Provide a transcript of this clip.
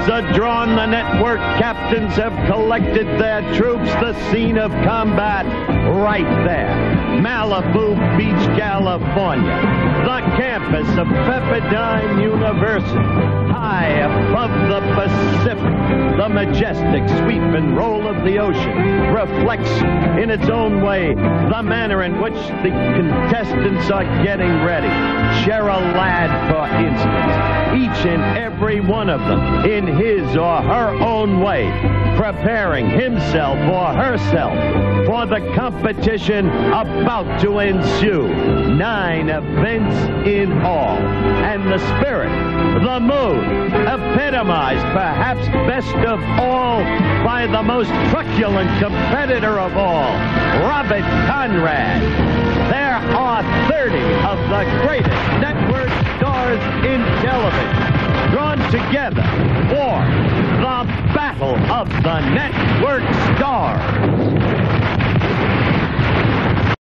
bows are drawn. The network captains have collected their troops. The scene of combat right there. Malibu Beach, California. The campus of Pepperdine University. High above the Pacific, the majestic sweep and roll of the ocean reflects in its own way the manner in which the contestants are getting ready. Cheryl Ladd, for instance, each and every one of them in his or her own way, preparing himself or herself for the competition about to ensue. 9 events in all. And the spirit, the mood, epitomized perhaps best of all by the most truculent competitor of all, Robert Conrad. There are 30 of the greatest network stars in television drawn together for the Battle of the Network Stars.